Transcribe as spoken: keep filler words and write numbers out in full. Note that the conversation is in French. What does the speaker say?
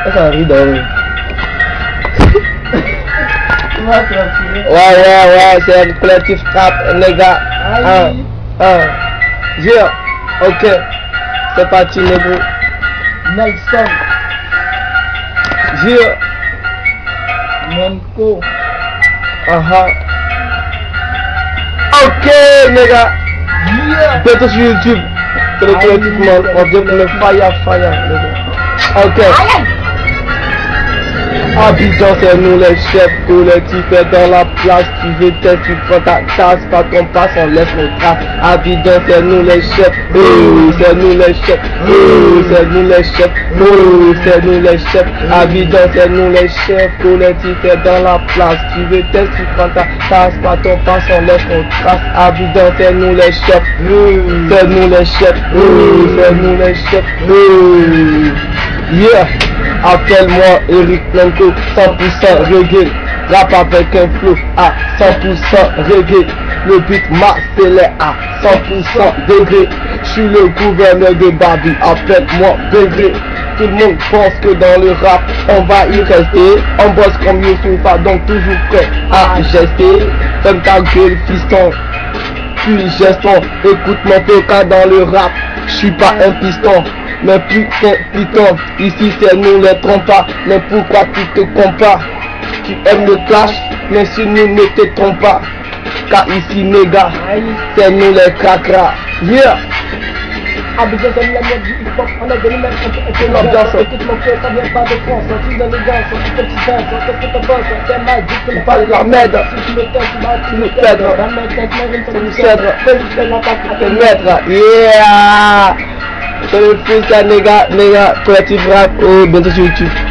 Ça arrive dans le... Ouais, ouais, ouais, c'est un collectif rap, les gars. Un, un, yeah, ok. C'est parti, négro. Nelson. Yeah. Monco. Aha. Ok, les gars. Yeah. Bientôt sur YouTube. C'est le collectif man. On dit le fire, fire, les gars. Ok. Abidjan, c'est nous les chefs, collectif est dans la place, tu veux test, tu prends ta tasse, pas ton passe, on laisse nos traces. Abidjan, c'est nous les chefs, oh, c'est nous les chefs, oh, c'est nous les chefs, oh, c'est nous les chefs. Abidjan, c'est nous les chefs, collectif est dans la place, tu veux test, tu prends ta tasse, pas ton passe, on laisse nos traces. Abidjan, c'est nous les chefs, oh, c'est nous les chefs, oh, c'est nous les chefs, oh, yeah. Appelle-moi Eric Blanco, cent pour cent reggae, rap avec un flow à cent pour cent reggae, le beat m'accélère à cent pour cent degré, je suis le gouverneur de Babi, appelle-moi Bégré. Tout le monde pense que dans le rap on va y rester, on bosse comme Youssoufa, donc toujours prêt à gester, comme ta gueule fiston, puis geston, écoute mon toca dans le rap, je suis pas un piston. Mais plus qu'un piton, ici c'est nous les trompas. Mais pourquoi tu te compares? Tu aimes le clash, mais si nous ne te trompons pas. Car ici méga, c'est nous les cracras. Yeah! Abidjan, c'est la mode du hip-hop, on est venu mettre un peu de l'ambiance. Écoute mon frère, ça vient pas de France, on tue d'élégance, on tue petit danse, qu'est-ce que t'en penses? T'es mal, dis que On parle de la merde. Si tu me taises, tu vas tu nous me perdre. Dans mes têtes, mais une nous seule perdre. Fais juste l'attaque à Te te mettre, yeah! C'est le fils, les gars, les gars, collectif rap, oh, bientôt sur YouTube.